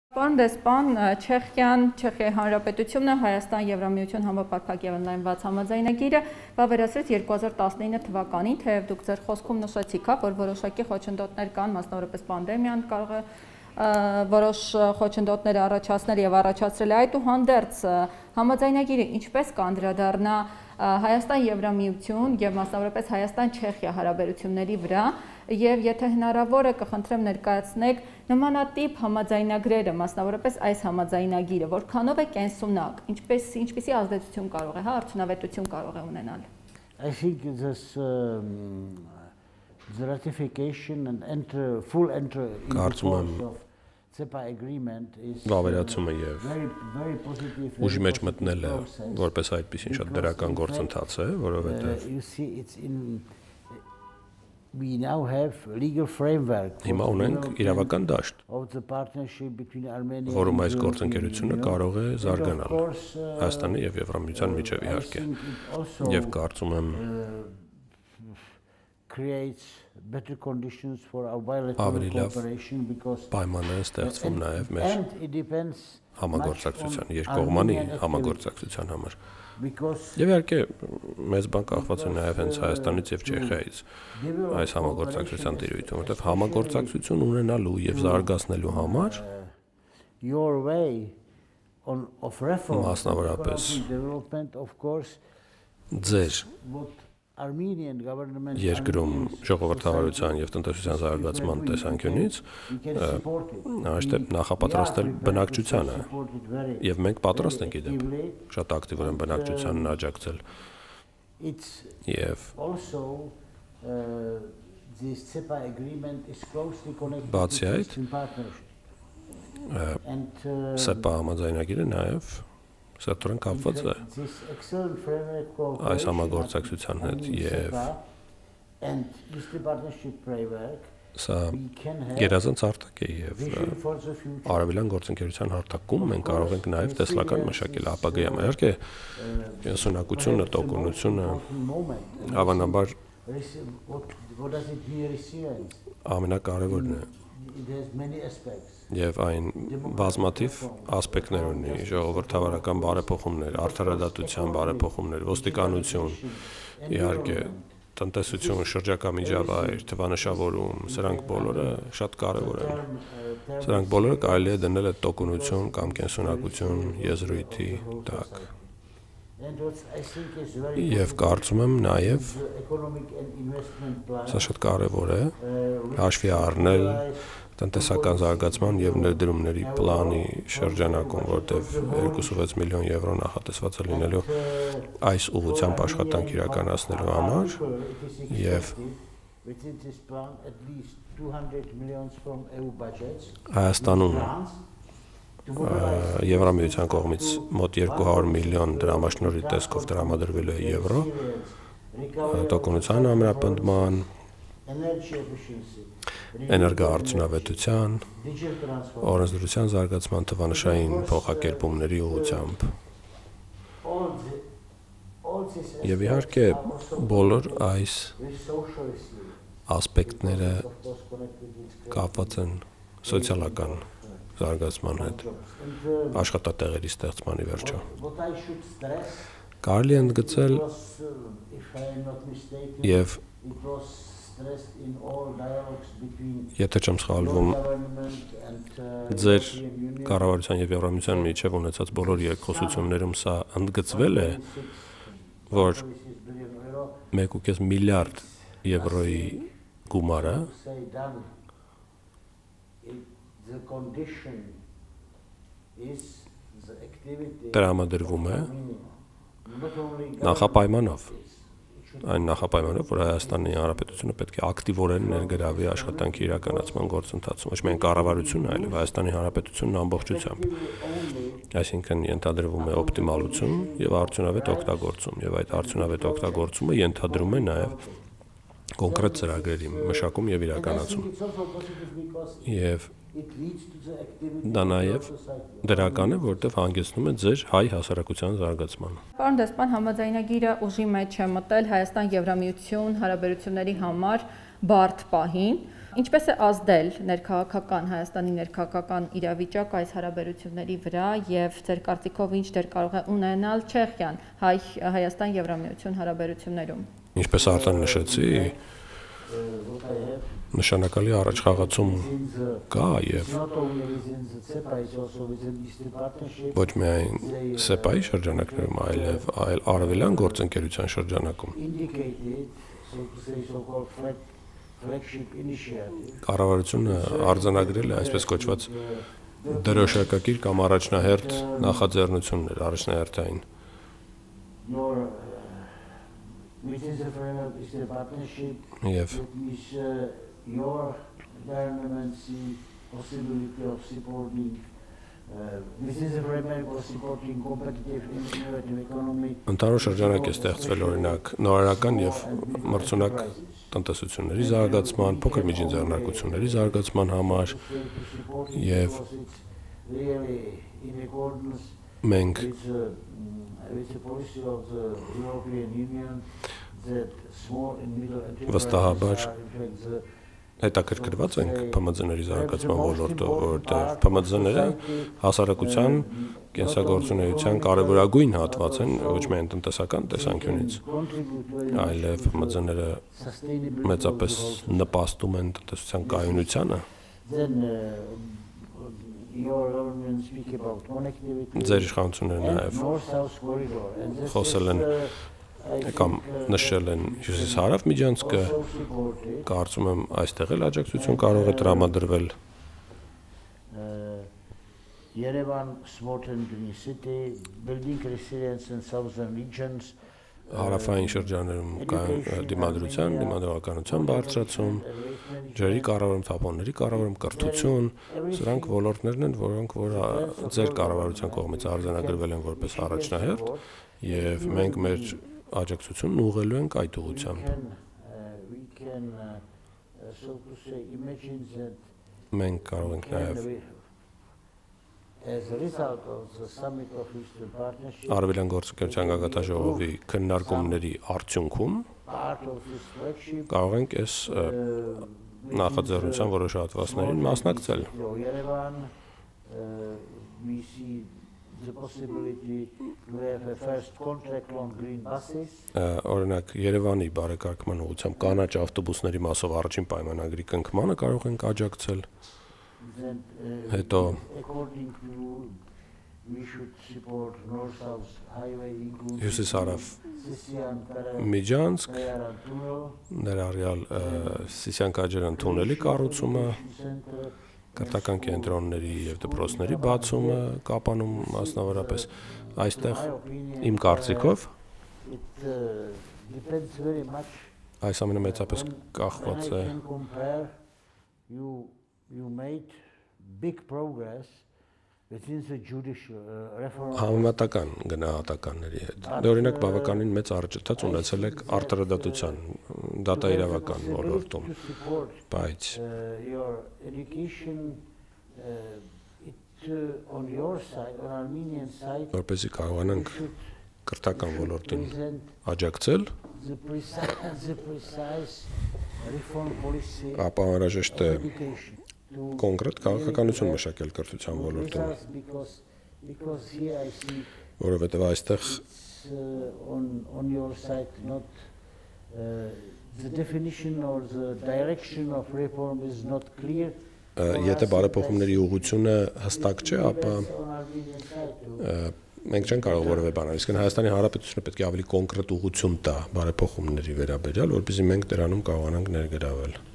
Պարոն դեսպան, Չեխիայի Հանրապետությունը Հայաստան Եվրամիություն համապարփակ եւ ընդլայնված համաձայնագիրը վավերացրեց 2019 թվականին, թեև դուք ձեր խոսքում նշեցիք, որ որոշակի խոչընդոտներ կան, մասնավորապես պանդեմիան կարող է որոշ խոչընդոտներ առաջացնել եւ առաջացրել այդուհանդերձ համաձայնագիրը ինչպես կանդրադառնա Հայաստան Եվրամիություն եւ մասնավորապես Հայաստան-Չեխիա հարաբերությունների վրա եւ եթե հնարավոր է կխնդրեմ ներկայացնեք նմանատիպ համաձայնագրերը, մասնավորապես այս համաձայնագիրը, որքանով է կենսունակ, ինչպիսի ազդեցություն կարող է, արդյունավետություն կարող է ունենալ։ I think this the ratification and full entry into force of CEPA agreement is վավերացումը եւ ուժի մեջ մտնելը որպես այդպեսին շատ դրական գործընթաց է, որովհետեւ we now have legal framework հիմա ունենք իրավական դաշտ, որում այս գործընկերությունը կարող է զարգանալ Հայաստանի եւ Եվրամիության միջեւ իհարկե եւ կարծում եմ ավելի լավ պայմաններ ստեղծվում նաեւ մեր համագործակցության, երկկողմանի համագործակցության համար։ Եվ իհարկե մեծ բան կախված է նաև հենց Հայաստանից եւ Չեխիայից այս համագործակցության տիրույթում, որտեղ համագործակցություն ունենալու եւ զարգացնելու համար մասնավորապես ձեր երկրում ժողովրդավարության եւ տնտեսության զարգացման տեսանկյունից այստեղ նախապատրաստել բնակչությանը եւ մենք պատրաստ ենք իդեպ շատ ակտիվորեն բնակչությանն աջակցել եւ բացի այդ CEPA համաձայնագիրը նաեւ սերտորեն կապված է այս համագործակցության հետ եւ սա գերազանց հարթակ է եւ արևելյան գործընկերության հարթակում մենք կարող ենք նաեւ տեսլական մշակել ապագայում իհարկե կենսունակությունը, տոկունությունը հավանաբար ամենակարևորն է եւ այն բազմաթիվ ասպեկտներ ունի ժողովրդավարական բարեփոխումներ, արդարադատության բարեփոխումներ, ոստիկանություն, իհարկե տնտեսություն, շրջակա միջավայր, թվանշավորում, սրանք բոլորը շատ կարևոր են։ Սրանք բոլորը կարելի է դնել այդ տոկունություն կամ կենսունակություն եզրույթի տակ։ Եվ կարծում եմ նաև սա շատ կարևոր է հաշվի առնել տնտեսական զարգացման եւ ներդրումների պլանի շրջանակում, որտեղ 2.6 միլիոն եվրո նախատեսված է լինելու այս ուղղությամբ աշխատանք իրականացնելու համար եւ Հայաստանում Եվրամիության կողմից մոտ 200 միլիոն դրամաշնորհի տեսքով տրամադրվել է եվրո տոկունության ամրապնդման, էներգոարդյունավետության, օրենսդրության զարգացման թվանշային փոխակերպումների ուղղությամբ։ Եվ իհարկե բոլոր այս ասպեկտները կապված են սոցիալական զարգացման հետ, աշխատատեղերի ստեղծմանի վերջո։ Կարելի է ընդգծել եւ եթե չեմ սխալվում, ձեր կառավարության եւ Եվրամիության միջեւ ունեցած բոլոր երկխոսություններում սա ընդգծվել է, որ 1.5 միլիարդ եվրոյի գումարը տրամադրվում է նախապայմանով, այն նախապայմանով, որ Հայաստանի Հանրապետությունը պետք է ակտիվորեն ներգրավի աշխատանքի իրականացման գործընթացում, ոչ միայն կառավարությունն, այլև Հայաստանի Հանրապետությունն ամբողջությամբ։ Այսինքն ենթադրվում է օպտիմալություն եւ արդյունավետ օգտագործում, եւ այդ արդյունավետ օգտագործումը ենթադրում է նաեւ կոնկրետ ծրագրերի մշակում եւ իրականացում։ Եվ դա նաև դրական է, որտեղ հանգեցնում է ձեր հայ հասարակության զարգացմանը։ Պարոն դեսպան, համաձայնագիրը ուժի մեջ է մտել Հայաստան-Եվրամիություն հարաբերությունների համար բարդ պահին, Ինչպես է ազդել ներքաղաքական Հայաստանի ներքաղաքական իրավիճակը այս հարաբերությունների վրա եւ ձեր կարծիքով ինչ դեր կարող է ունենալ Չեխիան Հայաստան-Եվրամիություն հարաբերություններում։ Ինչպես արդեն նշեցի, նշանակալի առաջխաղացում կա եւ ոչ միայն ՍԵՊԱ-ի շրջանակներում, այլ արևելյան գործընկերության շրջանակում։ Կառավարությունը արձանագրել է այսպես կոչված դրոշակակիր կամ առաջնահերթ նախաձեռնություններ, առաջնահերթային։ Եվ Ընդհանուր շրջանակ է ստեղծվել օրինակ նորարարական եւ մրցունակ տնտեսությունների զարգացման, փոքր միջին ձեռնարկությունների զարգացման համար եւ մենք վստահաբար հետաքրքրված ենք ՓՄԶ-ների զարգացման ոլորտով, որտեղ ՓՄԶ-ները հասարակության կենսագործունեության կարևորագույն հատված են ոչ միայն տնտեսական տեսանկյունից, այլև ՓՄԶ-ները մեծապես նպաստում են տնտեսության կայունությանը։ Ձեր իշխանությունները նաև խոսել են կամ նշել են հյուսիս-հարավ միջանցքը, կարծում եմ այստեղ էլ աջակցություն կարող է տրամադրվել։ Հարավային շրջաններում կան դիմադրողականության բարձրացում, ջրերի կառավարում, թափոնների կառավարում, կրթություն, սրանք ոլորտներն են, որոնք որ ձեր կառավարության կողմից արձանագրվել են որպես առաջնահերթ, եւ մենք մեր աջակցությունն ուղղելու ենք այդ ուղղությամբ։ Մենք կարող ենք նաև Արևելյան գործընկերության գագաթաժողովի քննարկումների արդյունքում կարող ենք այս նախաձեռնության որոշ հատվածներին մասնակցել։ Օրինակ Երևանի բարեկարգման ուղղությամբ կանաչ ավտոբուսների մասով առաջին պայմանագրի կնքմանը կարող ենք աջակցել։ Հետո հյուսիս-հարավ միջանցք, ներառյալ Սիսիան-Կաջարյան թունելի կառուցումը, կրթական կենտրոնների եւ դպրոցների բացումը Կապանում մասնավորապես այստեղ իմ կարծիքով այս ամենը մեծապես կախված է համեմատական գնահատականների հետ։ Դե օրինակ բավականին մեծ առաջընթաց ունեցել եք արտարադատության, դատաիրավական ոլորտում, բայց որպեսզի կարողանանք կրթական ոլորտին աջակցել, ապա անհրաժեշտ է կոնկրետ քաղաքականություն մշակել կրթության ոլորտում, որովհետև այստեղ եթե բարեփոխումների ուղղությունը հստակ չէ, ապա մենք չենք կարող որևէ բան անել, իսկ Հայաստանի Հանրապետությունը պետք է ավելի կոնկրետ ուղղություն տա բարեփոխումների վերաբերյալ, որպեսզի մենք դրանում կարողանանք ներգրավել։